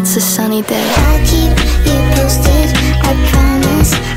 it's a sunny day. I'll keep you posted, I promise.